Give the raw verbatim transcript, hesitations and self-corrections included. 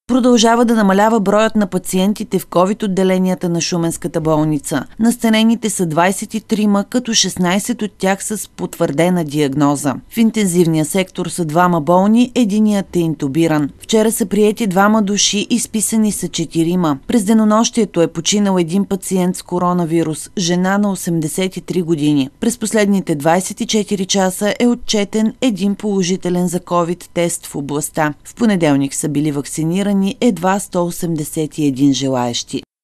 Продължава да намалява броят на пациентите в ковид отделенията на Шуменската болница. Настанените са двадесет и трима, като шестнадесет от тях с потвърдена диагноза. В интензивния сектор са двама болни, единият е интубиран. Вчера са приети двама души, изписани са четирима. През денонощието е починал един пациент с коронавирус, жена на осемдесет и три години. През последните двадесет и четири часа е отчетен един положителен за ковид тест в областта. В понеделник са били вакцинирани едва сто осемдесет и един желаещи.